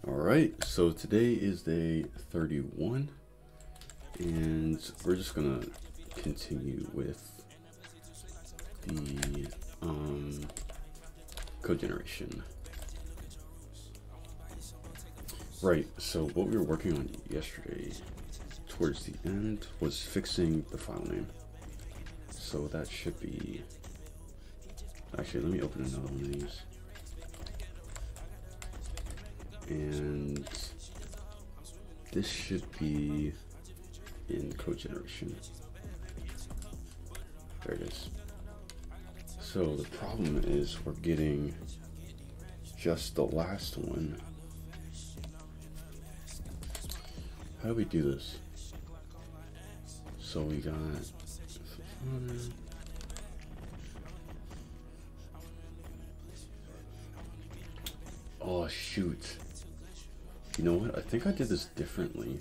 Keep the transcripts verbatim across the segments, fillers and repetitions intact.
All right, so today is day thirty-one, and we're just gonna continue with the um, code generation. Right, so what we were working on yesterday towards the end was fixing the file name. So that should be, actually let me open another one of these. And this should be in code generation. There it is. So the problem is we're getting just the last one. How do we do this? So we got oh shoot. You know what? I think I did this differently.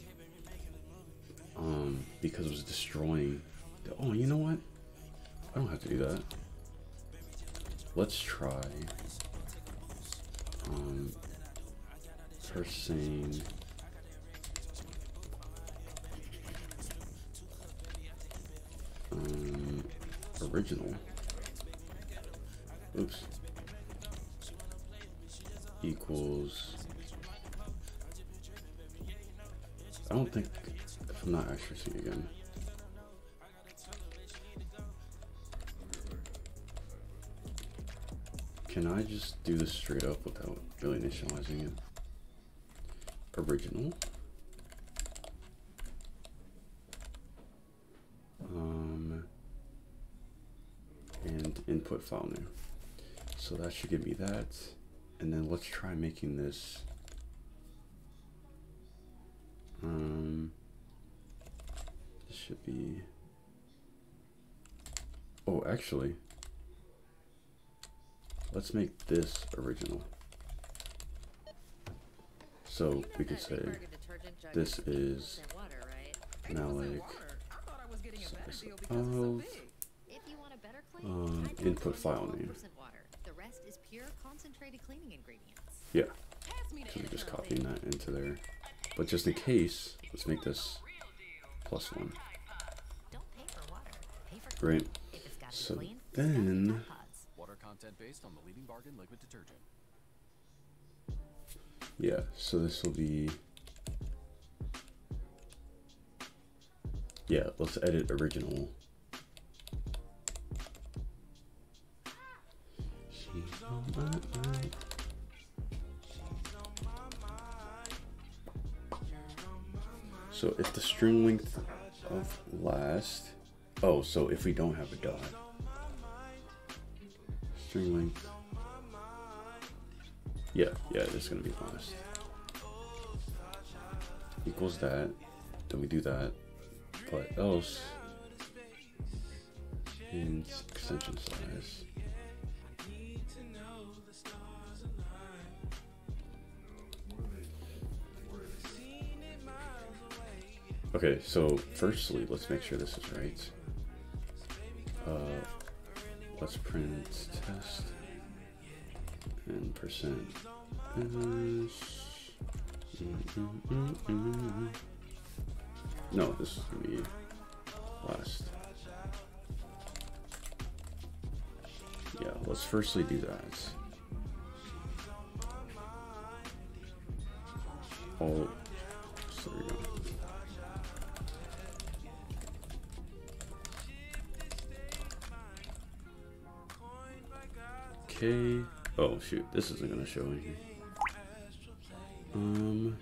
Um, because it was destroying. The, oh, you know what? I don't have to do that. Let's try. Um, parsing. Um, original. Oops. Equals. I don't think, if I'm not accessing again. Can I just do this straight up without really initializing it? Original. Um, and input file name. So that should give me that. And then let's try making this. Um, this should be, oh, actually, let's make this original. So we could say this is malloc of um, input file name. Yeah, so we're just copying that into there. But just in case, let's make this plus one. Right. So then, water content based on the leading bargain liquid detergent. Yeah. So this will be. Yeah. Let's edit original. She's on my mind. So if the string length of last, oh, so if we don't have a dot, string length, yeah, yeah, it's gonna be last, equals that, then we do that, but else, and extension size. Okay, so firstly, let's make sure this is right. Uh, let's print test and percent. Mm -mm -mm -mm. No, this is gonna be last. Yeah, let's firstly do that. Oh, so there we go. Okay. Oh shoot, this isn't gonna show in here. Um,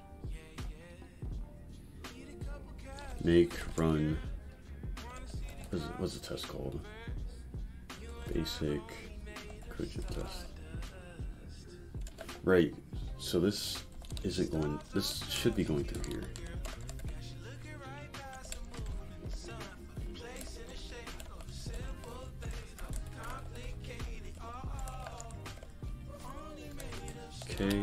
make run. What's, what's the test called? Basic code gen test. Right. So this isn't going. This should be going through here. Okay,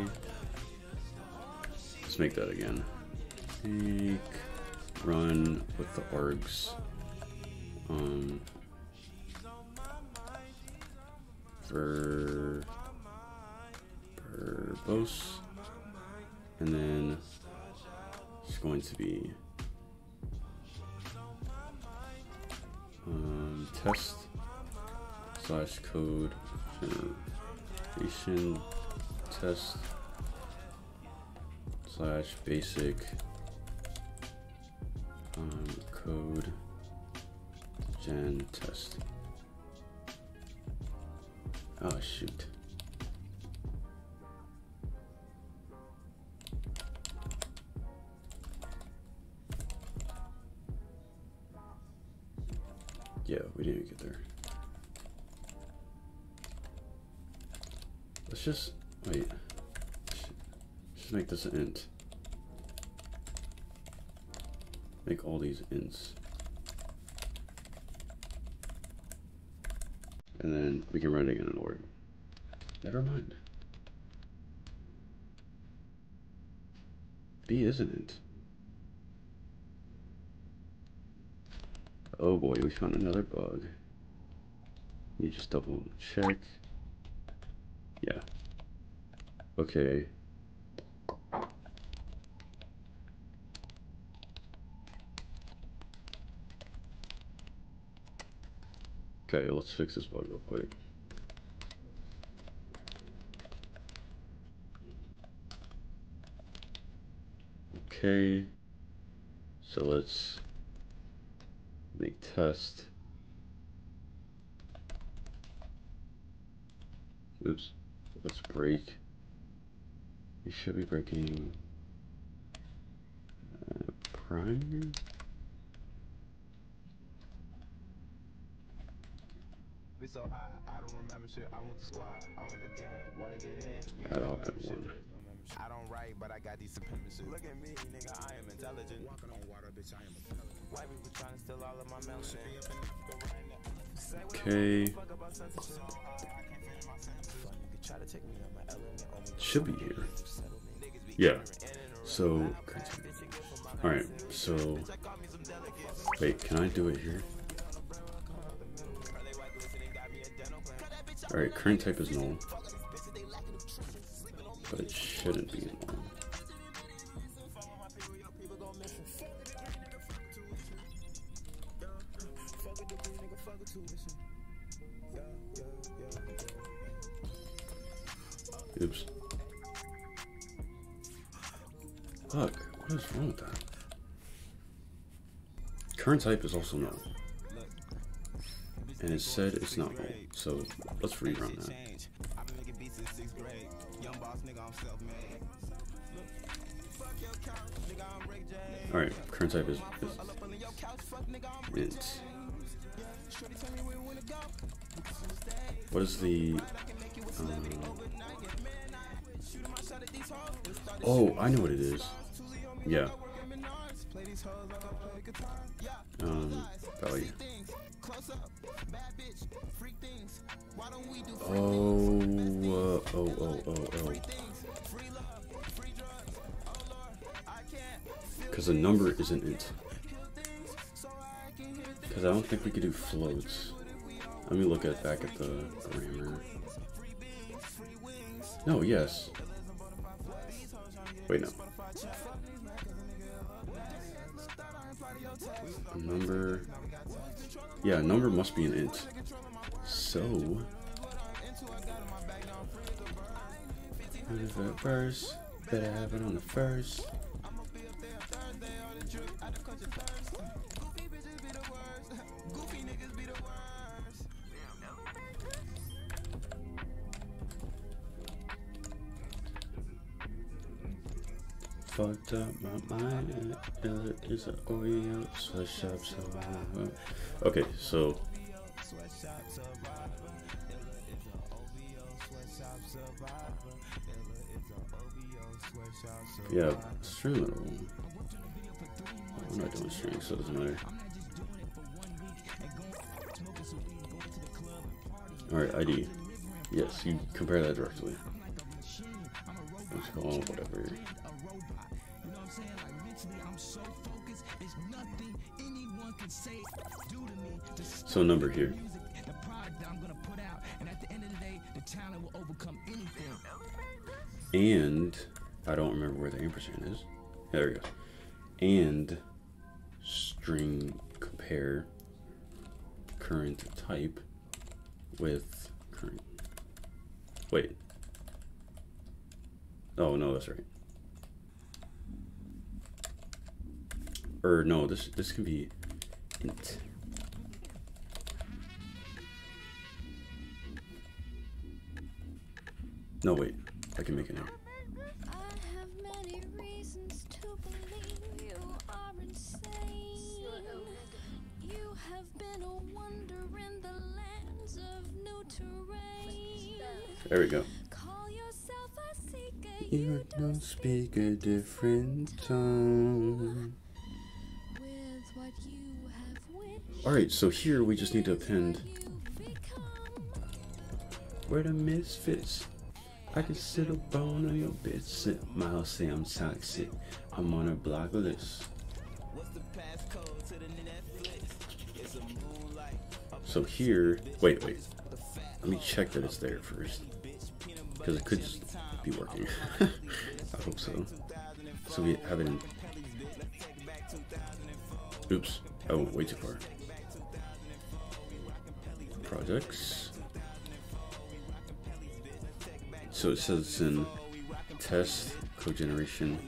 let's make that again. Make run with the args. Um, ver verbose and then it's going to be um, test slash code generation test slash basic um, code gen test. Oh shoot. Yeah, we didn't get there. Let's just wait. Just make this an int. Make all these ints. And then we can run it again in order. Never mind. B is an int. Oh boy, we found another bug. You just double check. Yeah. Okay. Okay, let's fix this bug real quick. Okay. So let's make test. Oops. Let's break. We should be breaking uh, primer. So I, I don't remember shit. I want the squad. I want to get in. Want to get in. Add all at one. I don't write, but I got these supremacy. Look at me, nigga. I am intelligent. Walking on water, bitch. I am intelligent. White people trying to steal all of my melanin. Okay. Should be here. Yeah. So. All right. So. Wait. Can I do it here? Alright, current type is null, but it shouldn't be null. Oops. Fuck, what is wrong with that? Current type is also null. And it said it's not null, so let's rerun that. Alright, current type is, is int. What is the... Um, oh, I know what it is. Yeah. Um, value. Oh, uh, oh, oh, oh, oh. Because the number isn't int. Because I don't think we could do floats. Let me look at back at the grammar. No, yes. Wait, no. A number. Yeah, number must be an int. So. What is that verse? Better have it on the first. Fucked up my mind. It's an Oreo sweatshop survivor. Okay, so. Yeah, string letter one. I'm not doing strings, so it doesn't matter. Alright, I D. Yes, you compare that directly. Let's call it whatever. So number here. And I don't remember where the ampersand is. There we go. And string compare current type with current. Wait. Oh no, that's right. Or no, this this can be int. No, wait. I can make it now. I have many reasons to believe you are insane. You have been a wonder in the lands of new terrain. There we go. Call yourself a seeker. You don't speak a different tongue. With what you have wished. Alright, so here we just need to append You've become. where the misfits. I can sit up on your bed, sit. Miles say I'm toxic. I'm on a block list. So here, wait, wait. Let me check that it's there first, because it could just be working. I hope so. So we have it in. Oops, I went way too far. Projects. So it says it's in test, code generation.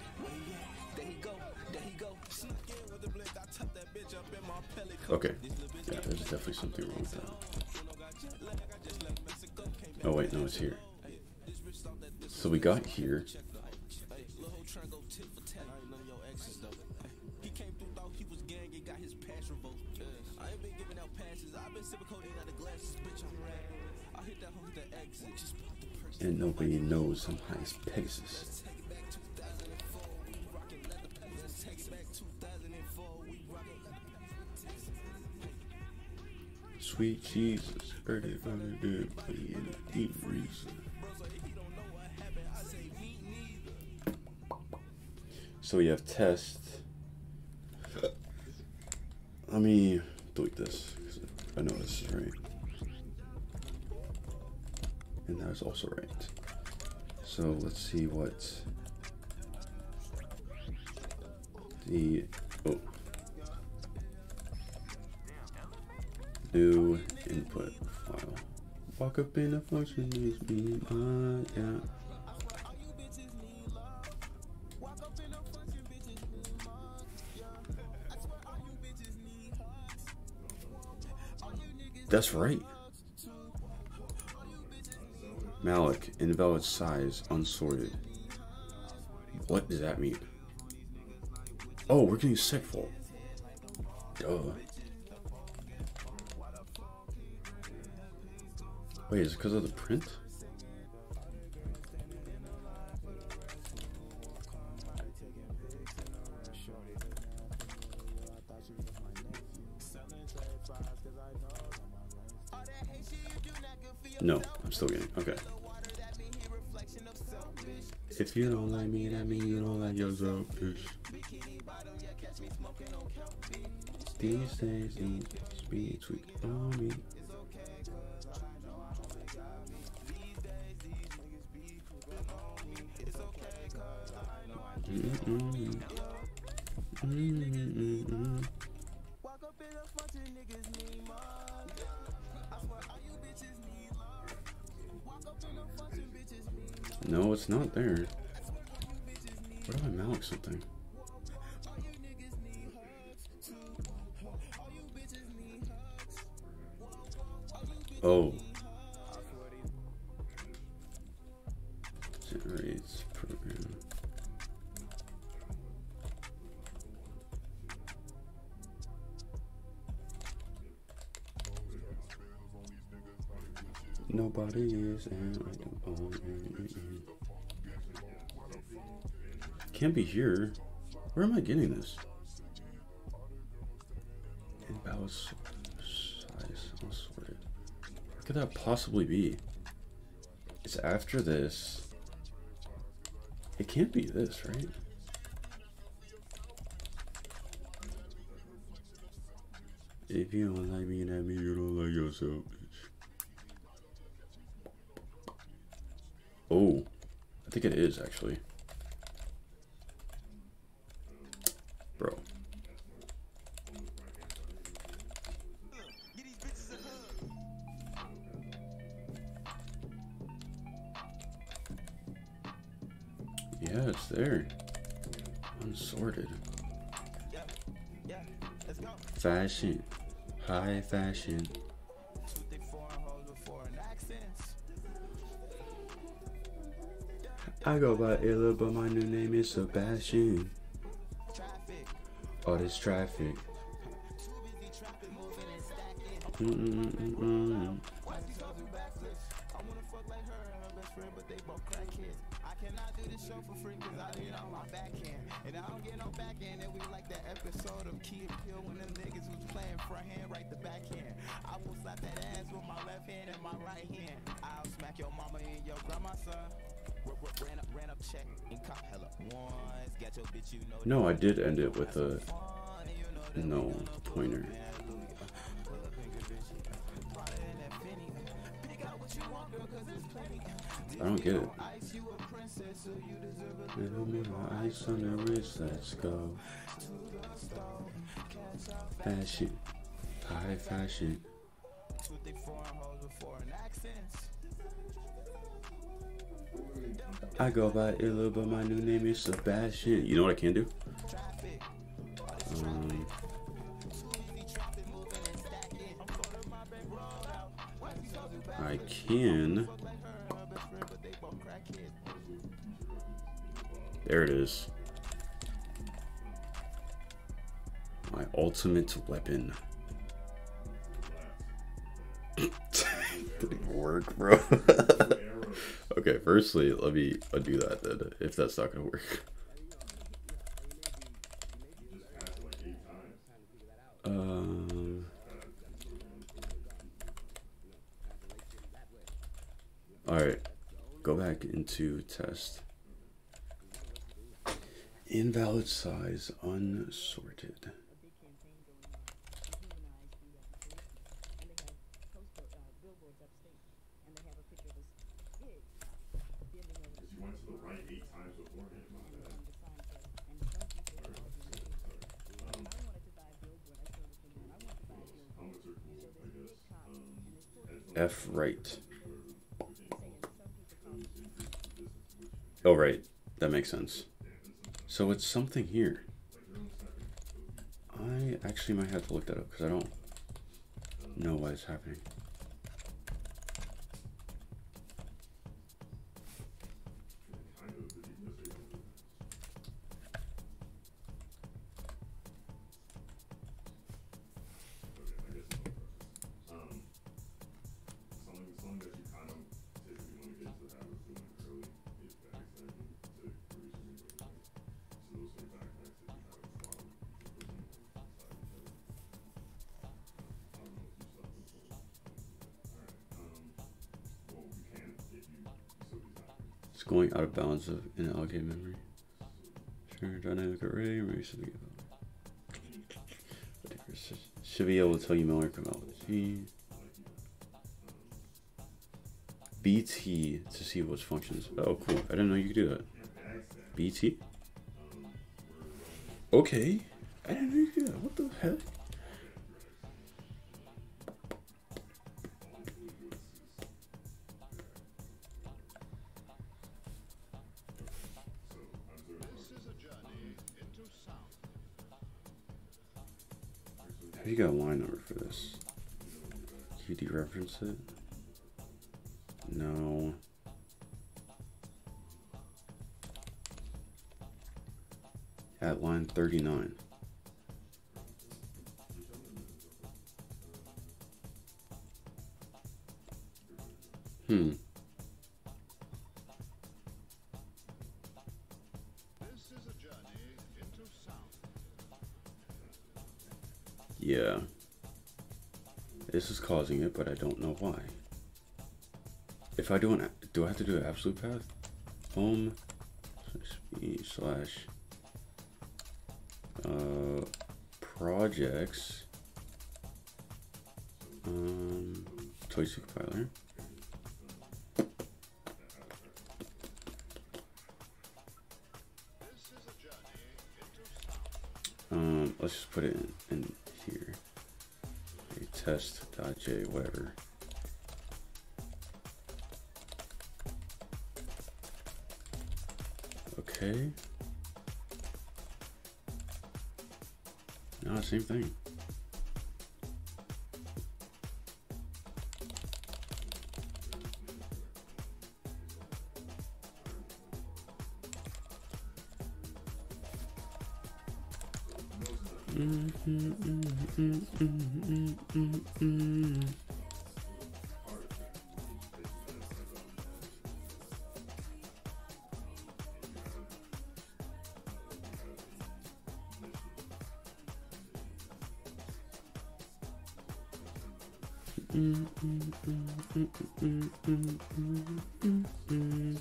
Okay, yeah, there's definitely something wrong with that. Oh wait, no, it's here. So we got here. And nobody knows I'm high as Pegasus. Sweet Jesus, early on the good, in a deep reason. So we have test. Let me delete this, because I know this is right. And that is also right. So let's see what the oh new input file. Walk up in a function is me, uh, yeah. That's right. Malloc, invalid size, unsorted. What does that mean? Oh, we're getting segfault. Duh. Wait, is it because of the print? No, I'm still getting, okay. If you don't like me, that means you don't like yourself, bitch. These days, these be tweak on me. Mm-mm. Mm-mm. No, it's not there. Where do I malloc something? Oh. Generates program. Nobody is and can't be here. Where am I getting this? Invalid size unsorted. What could that possibly be? It's after this. It can't be this, right? If you don't like me, that means you don't like yourself, bitch. Oh, I think it is actually. Bro. Yeah, it's there. Unsorted. Fashion. High fashion. I go by Illa, but my new name is Sebastian. All this traffic. Mm-mm-mm-mm. And I don't get no backhand, and we like that episode of Key and Peele when them niggas was playing front hand, right the backhand. I will slap that ass with my left hand and my right hand. I'll smack your mama and your grandma, son. Ran up, ran up, check and cop hella ones. Got your bitch, you know. No, I did end it with a no pointer. I don't get it. Ice on the wrist, let's go. Fashion, high fashion. I go by Illa, but my new name is Sebastian. You know what I can do? Um, I can. There it is. My ultimate weapon. Didn't work, bro. Okay, firstly, let me undo that then, if that's not gonna work. Um. Alright, go back into test. Invalid size, unsorted. F right. Oh, right. That makes sense. So it's something here. I actually might have to look that up because I don't know why it's happening. It's going out of bounds of inallocated memory. Sure, dynamic array, maybe something about. Should be able to tell you Miller chronology. B T to see what's functions. Oh, cool. I didn't know you could do that. B T? Okay. I didn't know you could do that. What the heck? Have you got a line number for this? Can you dereference it? No. At line thirty-nine. Hmm. Yeah. This is causing it, but I don't know why. If I do an, do I have to do an absolute path? Home slash uh, projects um, Toy compiler. Um, let's just put it in, in here. Okay, test.j, whatever. Okay. No, same thing. Mm, mm, mm, mm, mm, mm, mm. Mm, mm, mm, mm, mm, mm, mm, mm, mm.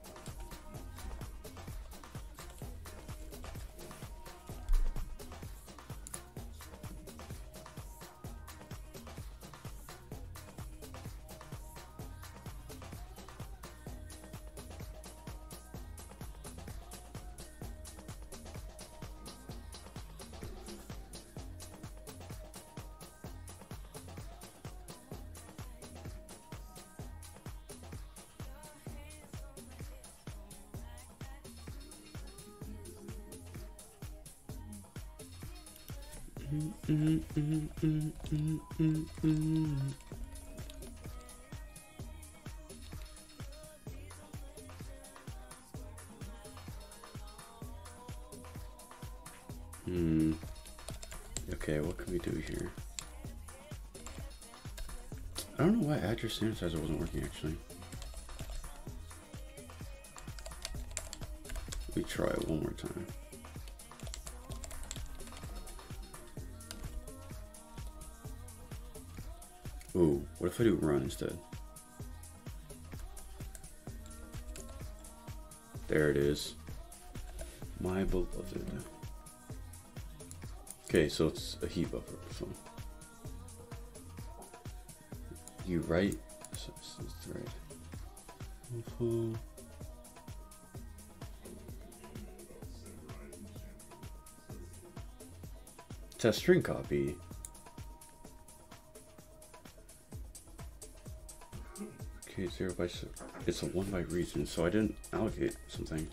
Mm, mm, mm, mm, mm, mm. Hmm. Okay, what can we do here? I don't know why address sanitizer wasn't working actually. Let me try it one more time. Ooh, what if I do run instead? There it is. My beloved. Okay, so it's a heat buffer. So you write. So it's right. Uh-huh. Test string copy. Okay, zero by six. It's a one by region, so I didn't allocate something.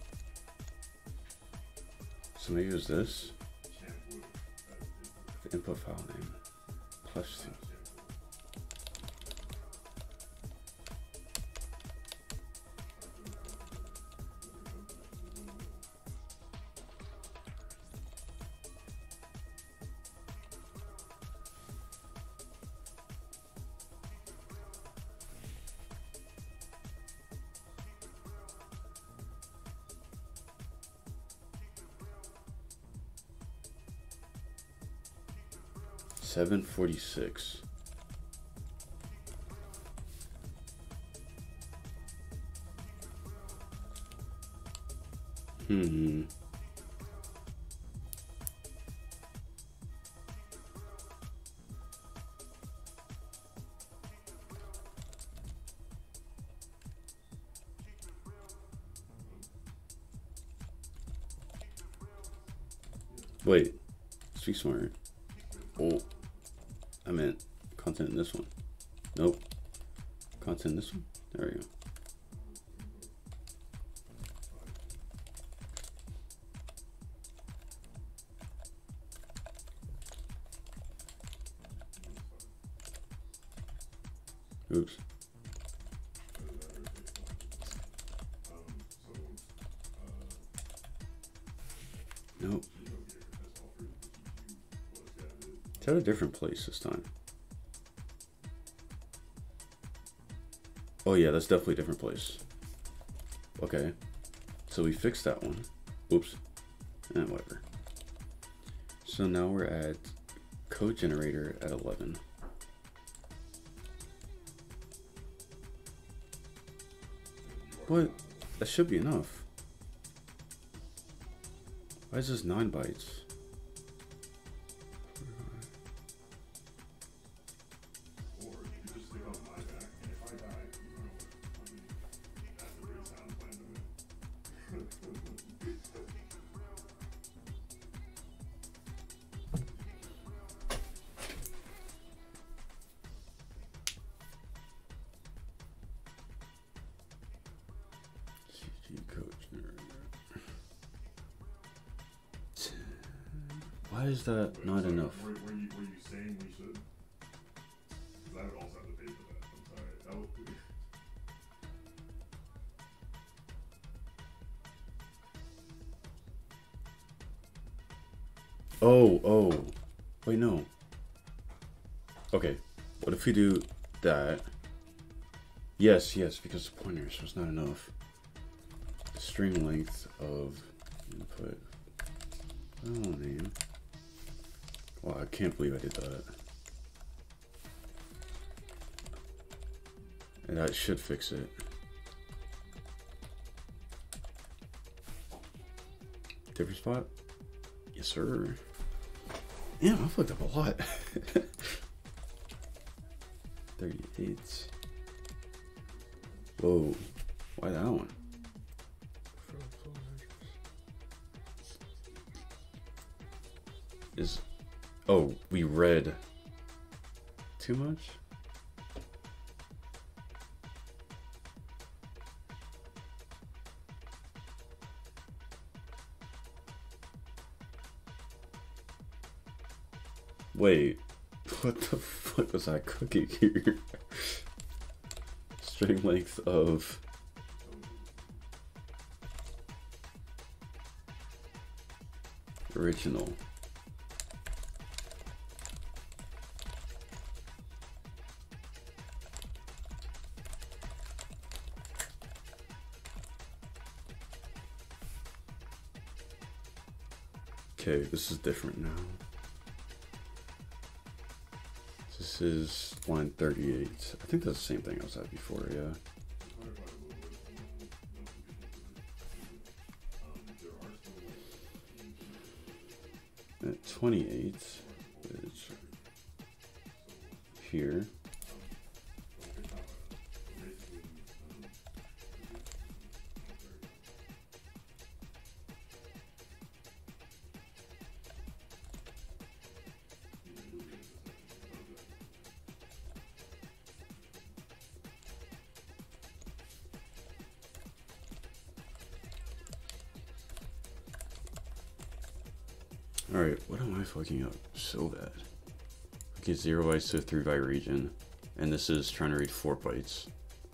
So maybe it was this. The input file name plus two. seven forty-six. Hmm. Wait. Speak smarter. Oh. I meant content in this one. Nope. Content in this one. There we go. Oops. Nope. It's at a different place this time. Oh yeah, that's definitely a different place. Okay. So we fixed that one. Oops. And whatever. So now we're at code generator at eleven. What? That should be enough. Why is this nine bytes? Why is that But not sorry, enough? Were, were, you, were you saying we should? Because I would also have to pay for that. I'm sorry. That would be... Oh, oh. Wait, no. Okay. What if we do that? Yes, yes, because the pointers was not enough. String length of input. Oh, name. Wow, I can't believe I did that. And that should fix it. Different spot? Yes, sir. Yeah, I fucked up a lot. thirty-eight. Whoa. Why that one? Is oh, we read too much? Wait, what the fuck was I cooking here? String length of original. Okay, this is different now. This is line thirty-eight. I think that's the same thing I was at before, yeah. At twenty-eight is here. Alright, what am I fucking up so bad? Okay, zero bytes to three byte region, and this is trying to read four bytes.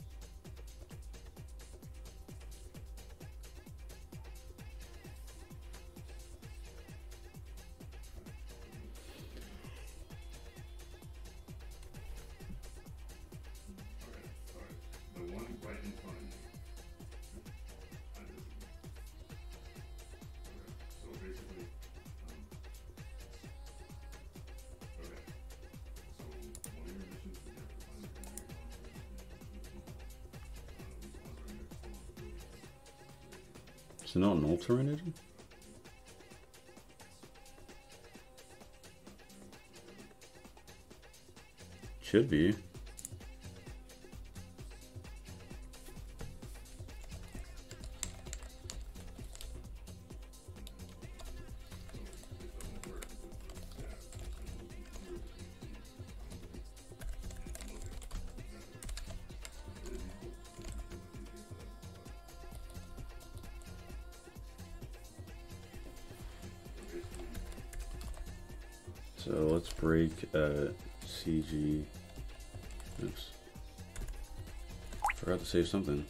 So not an alternative? Should be. So let's break at C G. Oops. Forgot to save something.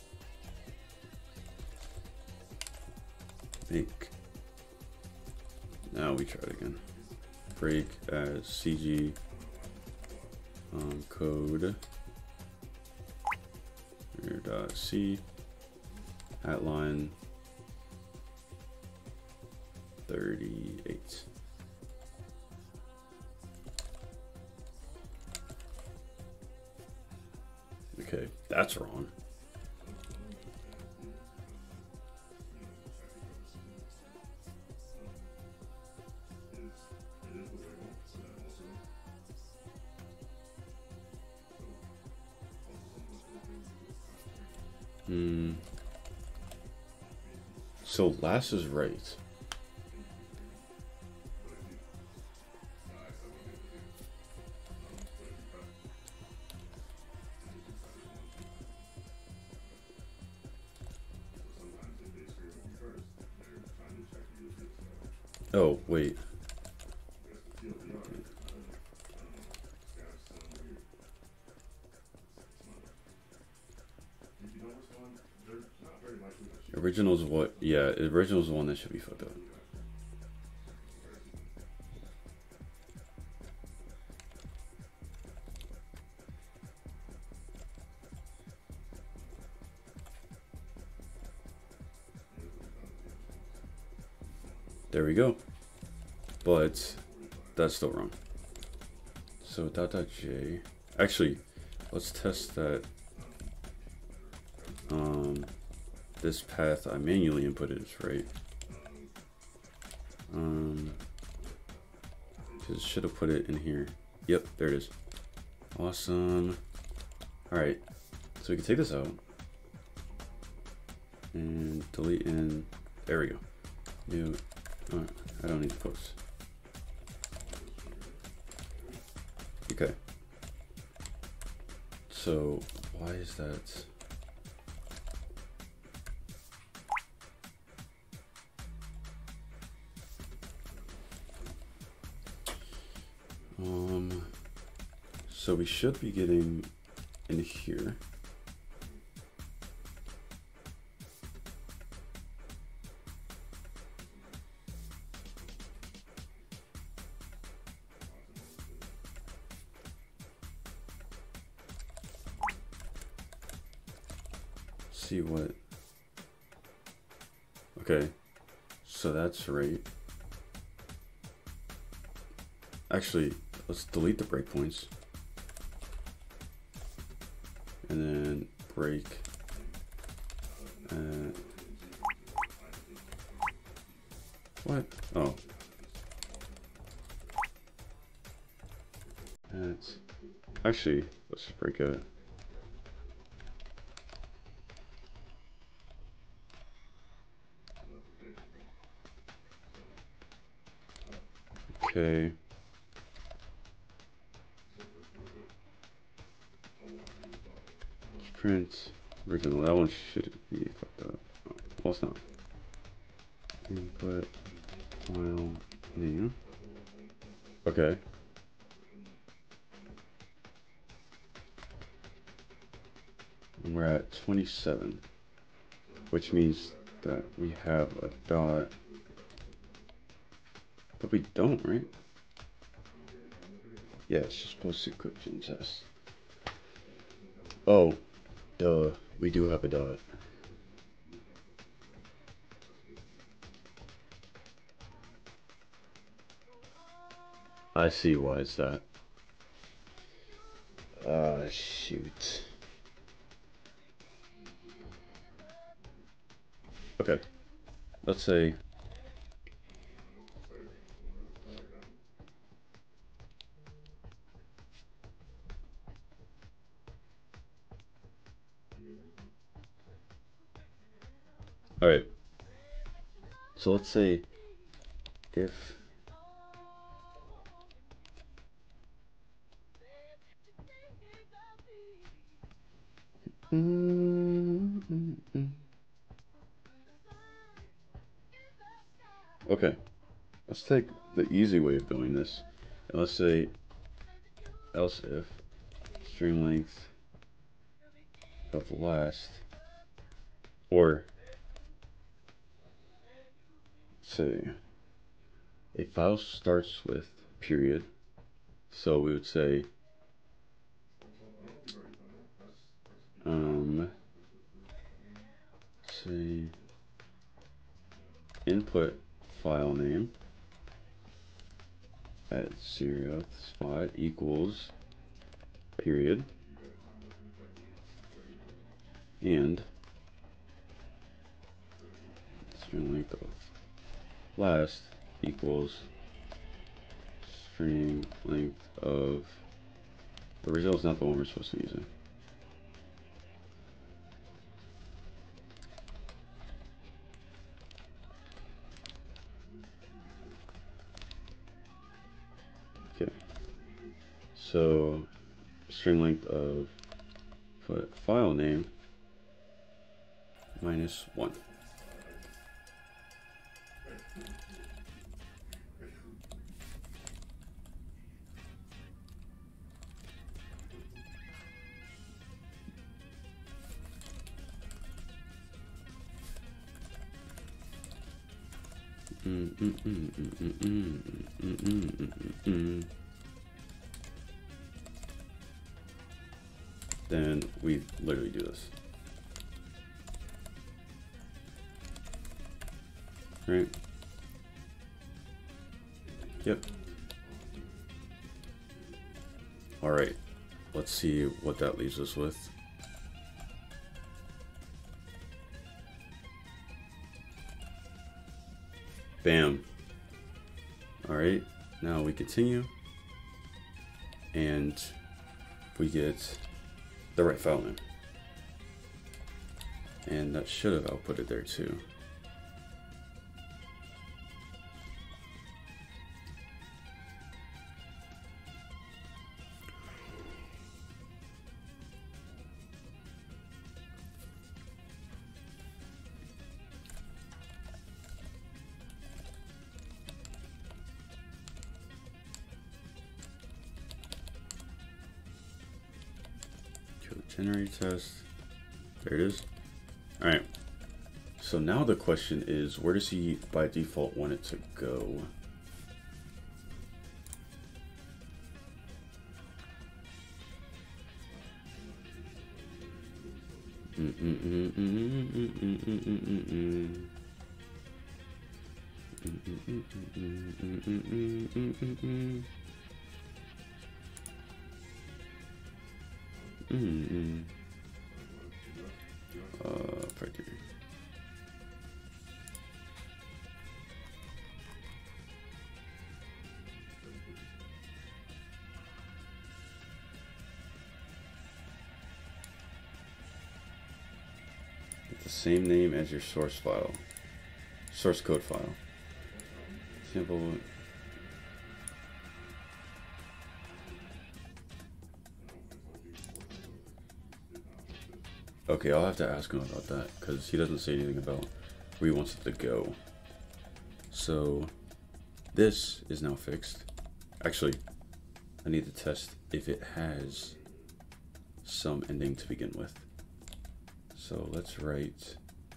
Make. Now we try it again. Break at C G um, code here dot C at line thirty-eight. Okay, that's wrong. Hmm. So last is right. Oh, wait. original's what? Yeah, original's the one that should be fucked up. There we go. But that's still wrong. So dot dot j. Actually, let's test that. Um, this path I manually inputted is right. Um, just should have put it in here. Yep, there it is. Awesome. All right, so we can take this out and delete in. There we go. New. Uh, I don't need the posts. Okay. So why is that? Um, so we should be getting in here. See what? Okay, so that's right. Actually, let's delete the breakpoints. And then break. Uh, what? Oh. That's actually, let's break it. Okay. Print original. That one should be fucked up. Oh, well, it's not. Input file name. Okay. And we're at twenty-seven, which means that we have a dot. But we don't, right? Yeah, it's just post encryption test. Oh, duh. We do have a dot. I see why it's that. Ah, uh, shoot. Okay. Let's say. All right. So let's say if mm-hmm. Okay, let's take the easy way of doing this, and let's say else if string length of last, or say a file starts with period, so we would say um say input file name at zeroth spot equals period, and string length of last equals string length of the original is not the one we're supposed to be using. Okay, so string length of file name minus one. mm, mm, mm, mm, mm, mm, mm, mm, mm, mm. Then we literally do this. Right? Yep. All right. Let's see what that leaves us with. Bam. All right. Now we continue. And we get the right file name. And that should have outputted there too. Generate test. There it is. All right. So now the question is, where does he by default want it to go? Mm -mm -mm -mm -mm -mm -mm -mm -mm -mm -mm. Mm -mm -mm -mm -mm -mm -mm -mm -mm. Mm-hmm. Uh, right here. It's the same name as your source file, source code file. Simple. Okay, I'll have to ask him about that because he doesn't say anything about where he wants it to go. So this is now fixed. Actually, I need to test if it has some ending to begin with. So let's write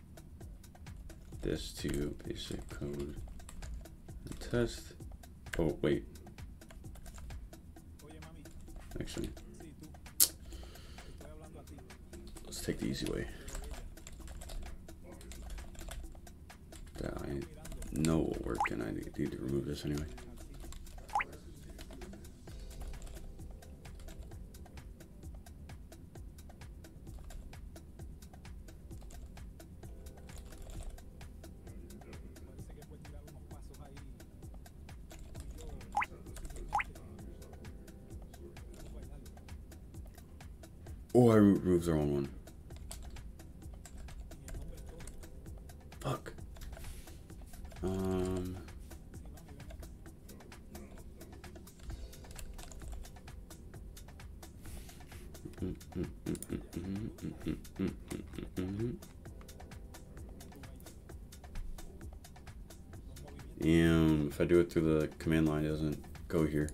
this to basic code and test. Oh, wait. Actually, let's take the easy way. That I know will work, and I need to remove this anyway. Oh, I removed the wrong one. Fuck. Um. Damn, if I do it through the command line, it doesn't go here.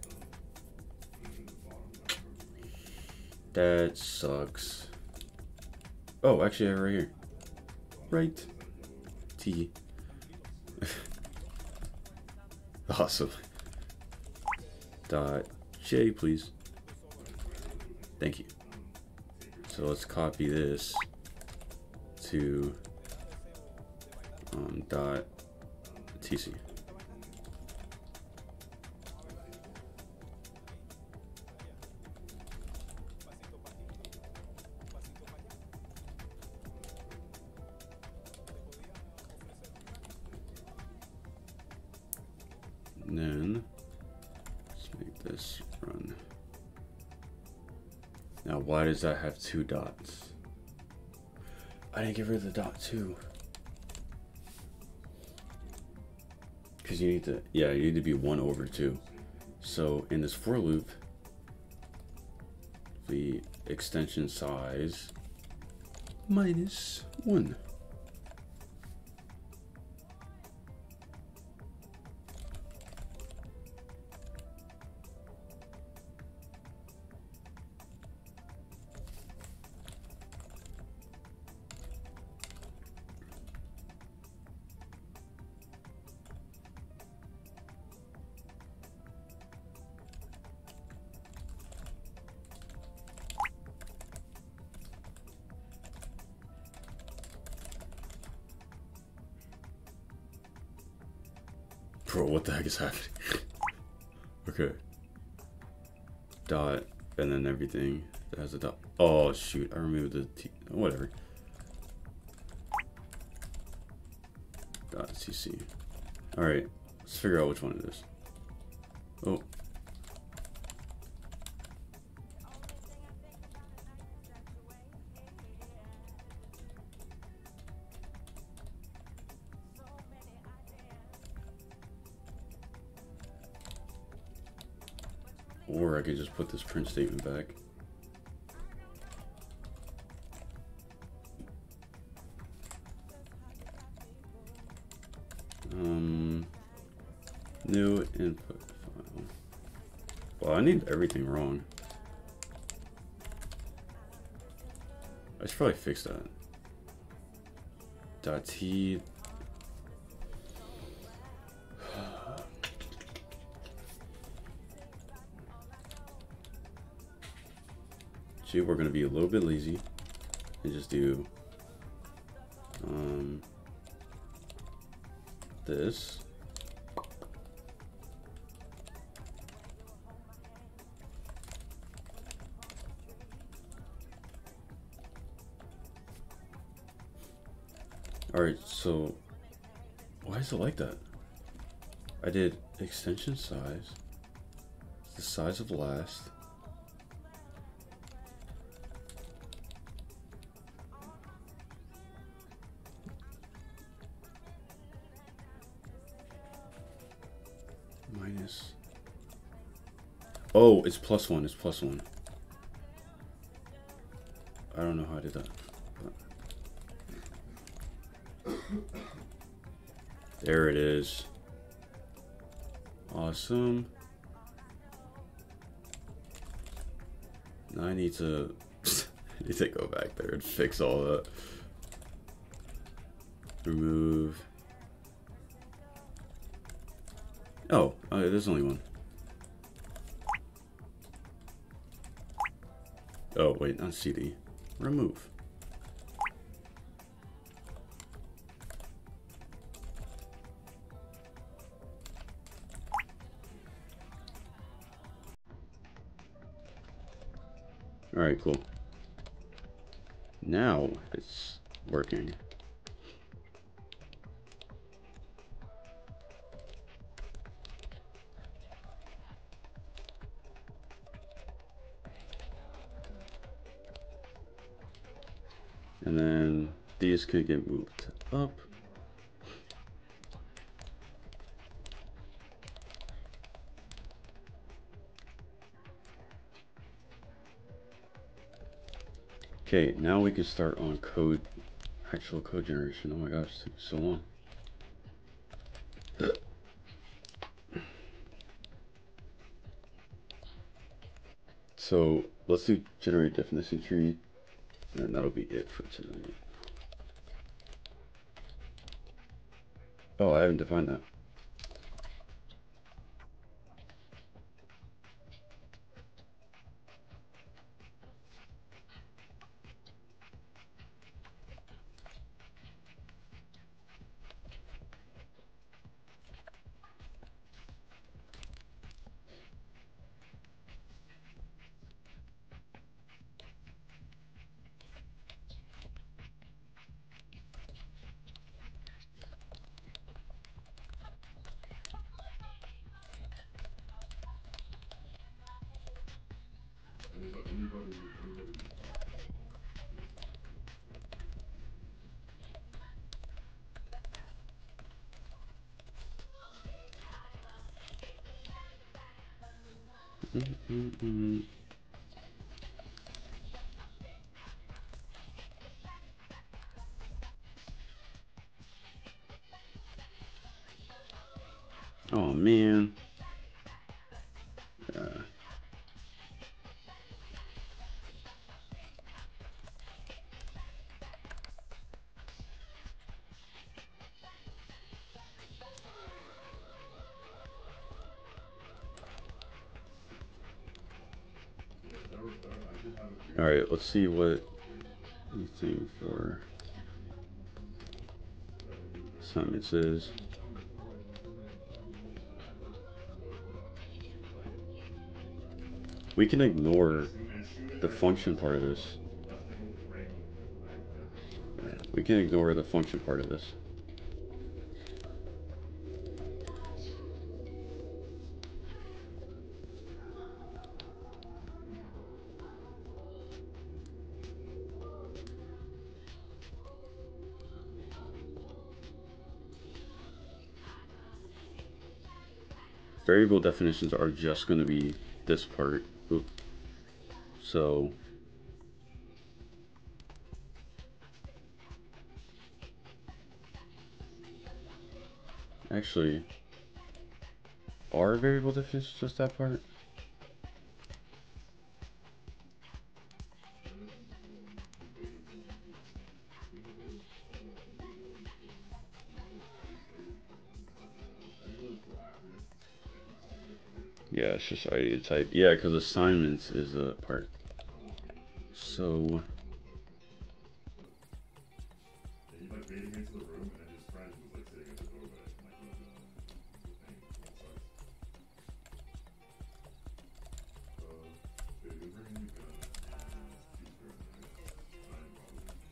That sucks. Oh, actually, I have it right here. Right. T. Awesome. Dot J, please. Thank you. So let's copy this to um, dot T C. And then let's make this run. Now, why does that have two dots? I didn't get rid of the dot two. Because you need to, yeah, you need to be one over two. So in this for loop, the extension size minus one. Bro, what the heck is happening? Okay. Dot, and then everything that has a dot. Oh, shoot. I removed the T. Whatever. Dot cc. Alright. Let's figure out which one it is. Oh. Or I could just put this print statement back. Um, new input file. Well, I need everything wrong. I should probably fix that. Dot T. See, we're gonna be a little bit lazy and just do um, this. All right, so why is it like that? I did extension size, the size of last. Minus. Oh, it's plus one. It's plus one. I don't know how I did that. But there it is. Awesome. Now I need to, I need to go back there and fix all that. Remove. Oh, uh, there's only one. Oh, wait, not C D. Remove. All right, cool. Now it's working. And then these could get moved up. Okay, now we can start on code, actual code generation. Oh my gosh, it took so long. So let's do generate definition tree, and that'll be it for tonight. Oh, I haven't defined that. Anybody, anybody, anybody. Mm-mm-mm. Oh man. Yeah. Yeah, there, were- there, I did have a few. All right, let's see what you think for assignments is. We can ignore As soon, as soon as the I function press part of hold, this. nothing rang. I, I, We can ignore the function part of this. Variable definitions are just going to be this part. Oop. So actually, are variable definitions just that part? Yeah, it's just I D to type. Yeah, because assignments is a part. So he like baited me into the room, and then his friend was like sitting at the doorway, and like the the, the thing won't start. Uh, dude, you bring a new gun and she's very nice. I'm probably just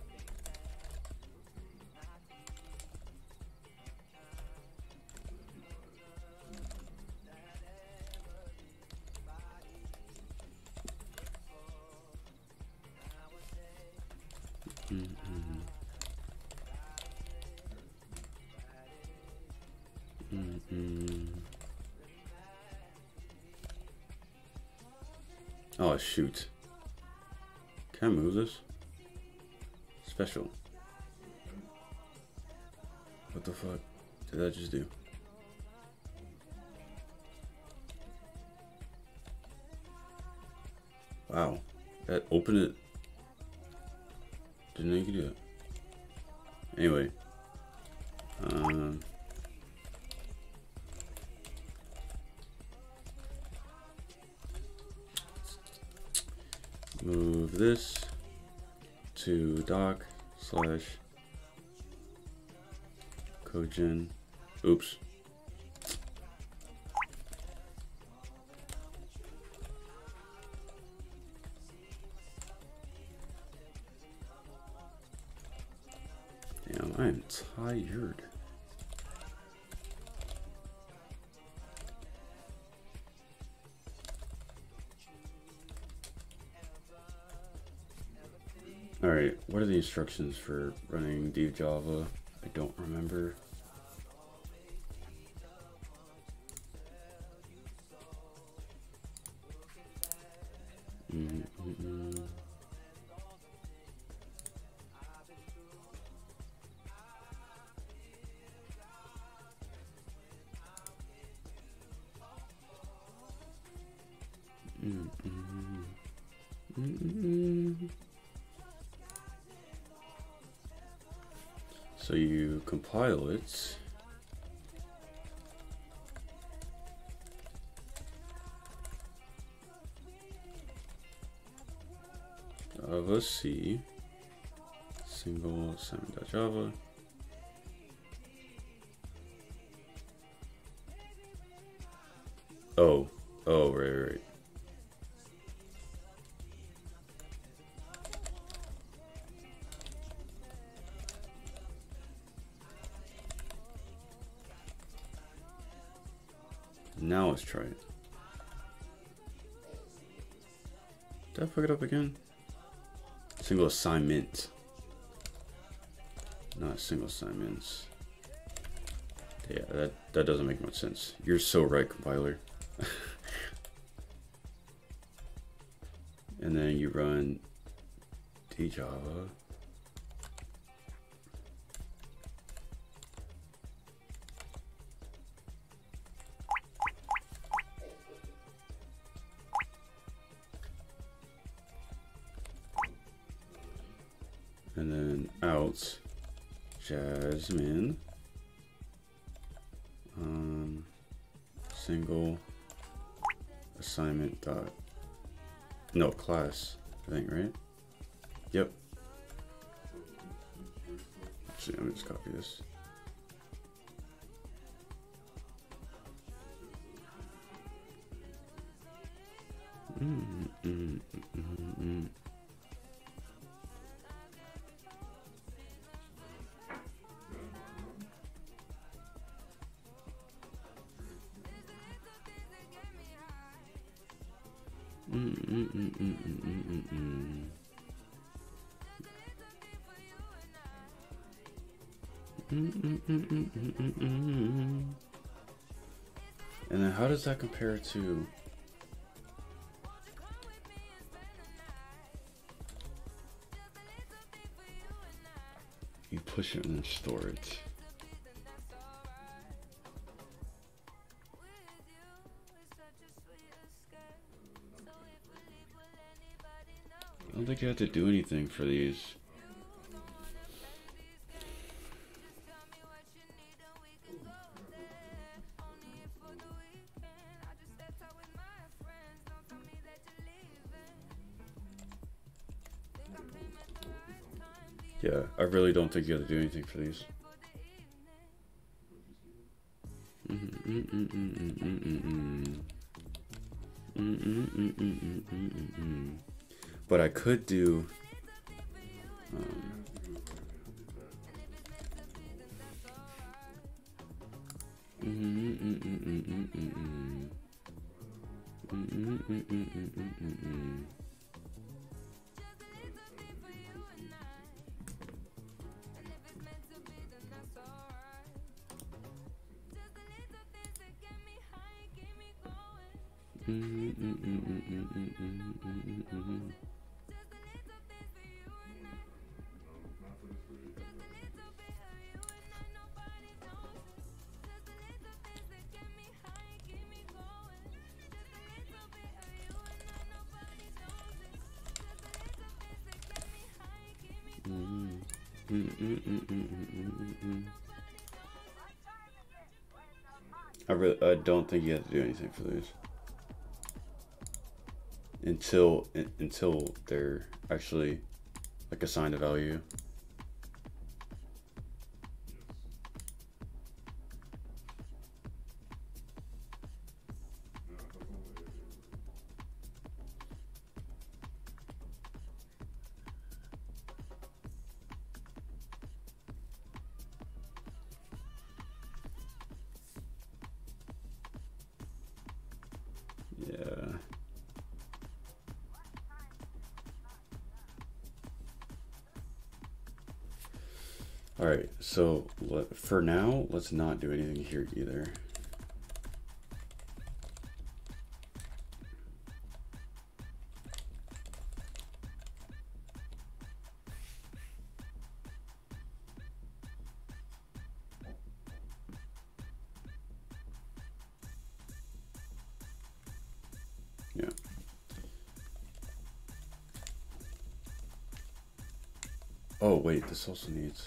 mm-mm. Mm-mm. Oh shoot. Can I move this? Special. What the fuck did I just do? Wow. That opened it. Didn't know you could do that. Anyway. Um move this to doc slash cogen. Oops. Damn, I am tired. Alright, what are the instructions for running dev Java? I don't remember. Mm -mm -mm. Mm -mm. Mm -mm. So you compile it. Java C single assignment.java. Oh, oh, right, right, right. Now let's try it. Did I fuck it up again? Single assignment. Not single assignments. Yeah, that, that doesn't make much sense. You're so right, compiler. And then you run djava. And then out Jasmine. Um, single assignment dot no class, I think, right? Yep. Actually, let me just copy this. Mm, mm, mm, mm. Mm, mm, mm, mm, mm, mm, mm. Mm, mm, mm, mm, mm, mm, mm. And then how does that compare to you push it and then store it? I don't think you have to do anything for these. Yeah, I really don't think you have to do anything for these. But I could do um, I really, I don't think you have to do anything for these until until they're actually like assigned a value. Yeah. All right, so let, for now, let's not do anything here either. Yeah. Oh, wait, this also needs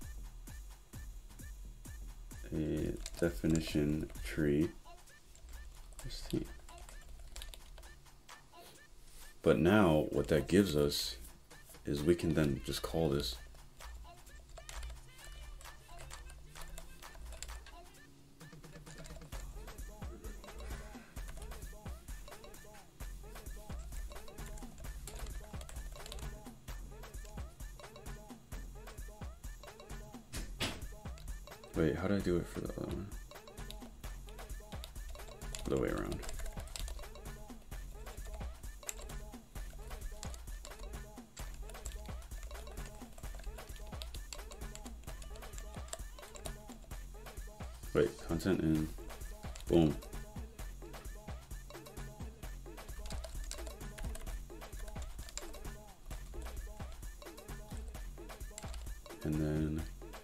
a definition tree. Let's see. But now what that gives us is we can then just call this Wait, how did I do it for the other one? The way around. Wait, content in, boom. And then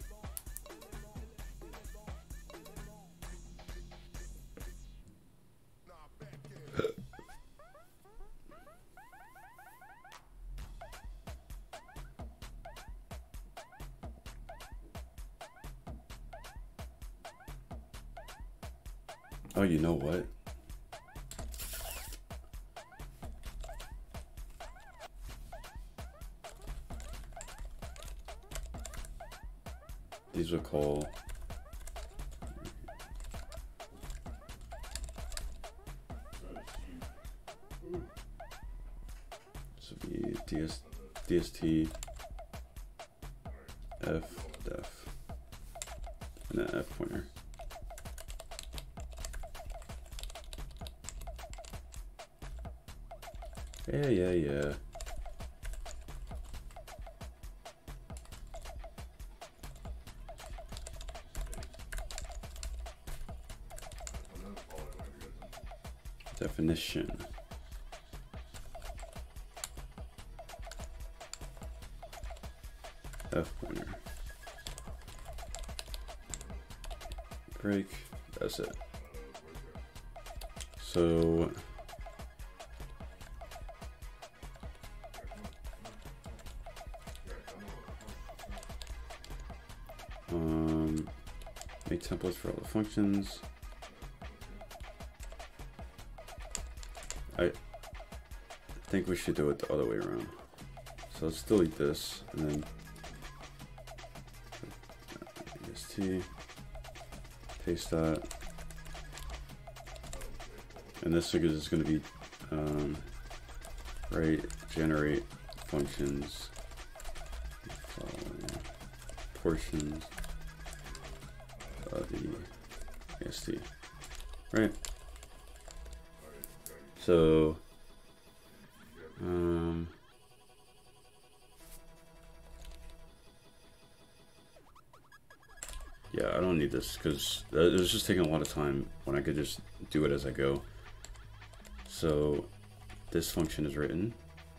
oh, you know what? These are called ds dst f def and then f pointer. Yeah, yeah, yeah. Definition. F pointer. Break. That's it. So um make templates for all the functions. I think we should do it the other way around. So let's delete this and then est, paste that, and this is going to be um, right generate functions following portions of the est, right? So, um, yeah, I don't need this because it was just taking a lot of time when I could just do it as I go. So, this function is written.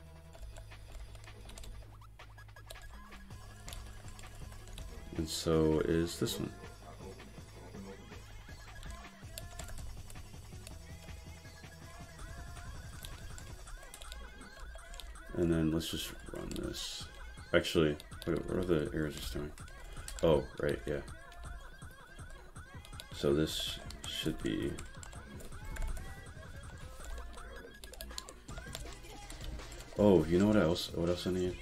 And so is this one. And then let's just run this. Actually, what are the errors it's doing? Oh, right, yeah. So this should be oh, you know what else? What else I need?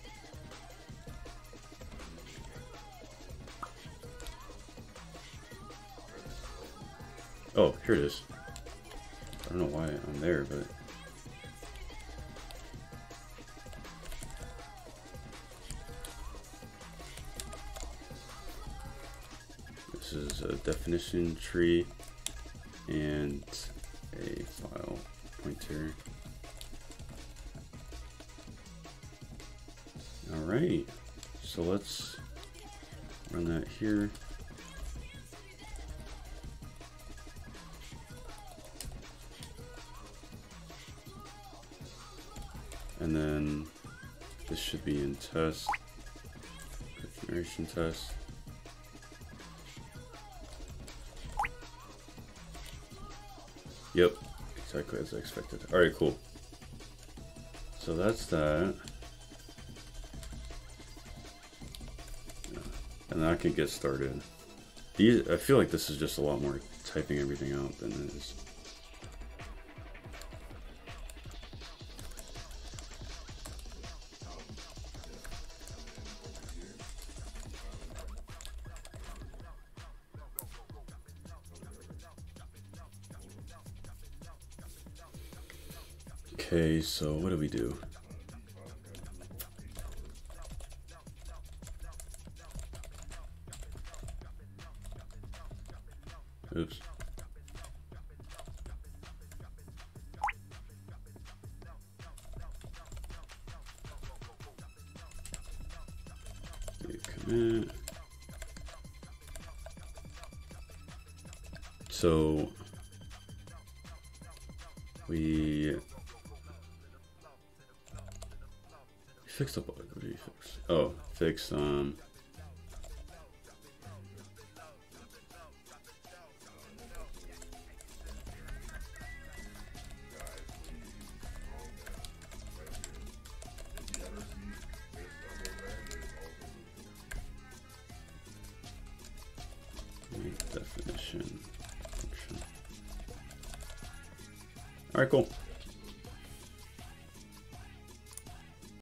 Oh, here it is. I don't know why I'm there, but this is a definition tree and a file pointer. All right, so let's run that here. And then this should be in test, generation test. Yep, exactly as I expected. All right, cool. So that's that. And I can get started. These, I feel like this is just a lot more typing everything out than it is. Okay, so what do we do? Oops. Commit. So we fixed the bug. What did you fix? Oh, fix um. Definition function. All right, cool.